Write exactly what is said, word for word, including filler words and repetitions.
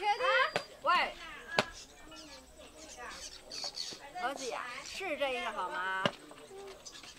确定？喂，老几呀？是这个好吗？